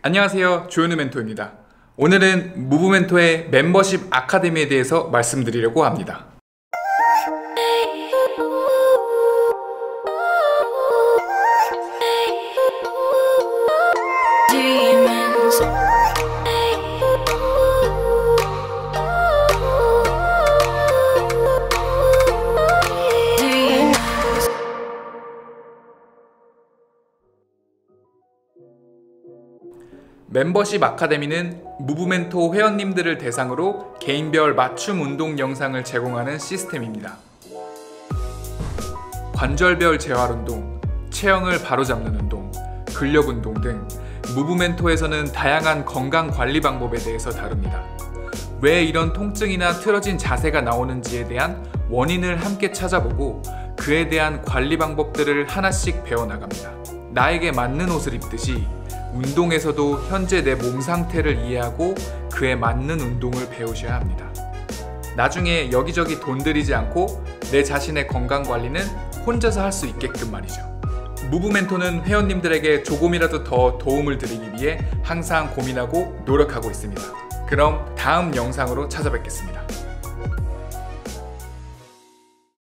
안녕하세요, 조현우 멘토입니다. 오늘은 무브멘토의 멤버십 아카데미에 대해서 말씀드리려고 합니다. 멤버십 아카데미는 무브멘토 회원님들을 대상으로 개인별 맞춤 운동 영상을 제공하는 시스템입니다. 관절별 재활 운동, 체형을 바로잡는 운동, 근력 운동 등 무브멘토에서는 다양한 건강 관리 방법에 대해서 다룹니다. 왜 이런 통증이나 틀어진 자세가 나오는지에 대한 원인을 함께 찾아보고 그에 대한 관리 방법들을 하나씩 배워나갑니다. 나에게 맞는 옷을 입듯이 운동에서도 현재 내 몸 상태를 이해하고 그에 맞는 운동을 배우셔야 합니다. 나중에 여기저기 돈 들이지 않고 내 자신의 건강 관리는 혼자서 할 수 있게끔 말이죠. 무브멘토는 회원님들에게 조금이라도 더 도움을 드리기 위해 항상 고민하고 노력하고 있습니다. 그럼 다음 영상으로 찾아뵙겠습니다.